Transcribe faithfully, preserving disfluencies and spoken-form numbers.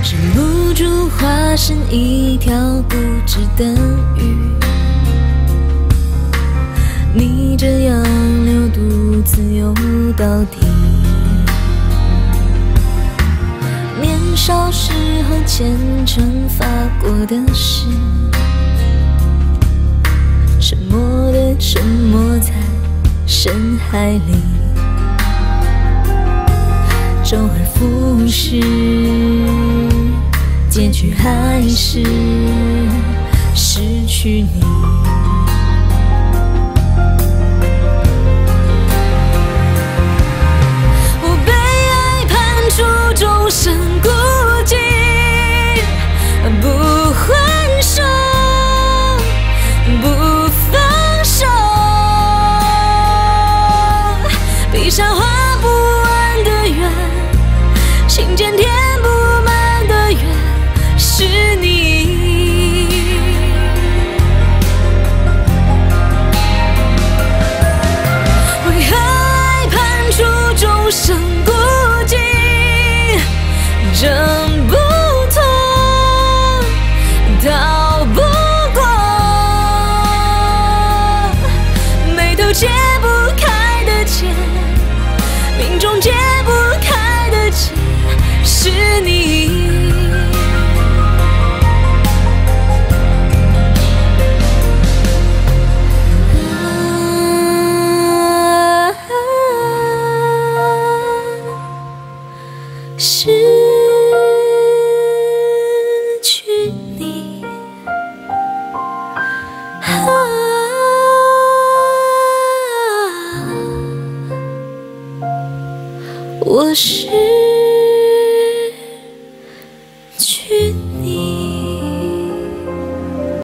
止不住化身一条不值的鱼，逆着洋流独自游到底。年少时候虔诚发过的誓，沉默的沉没在深海里，周而复始，结局还是失去你。我被爱判处终身孤寂，不还手，不放手，闭上画不完的圆，心间填不满的缘，是你。为何爱判处终生孤寂，挣不脱，逃不过，眉头解不开的结，命中解不开的结，是你。失去你，我失去你。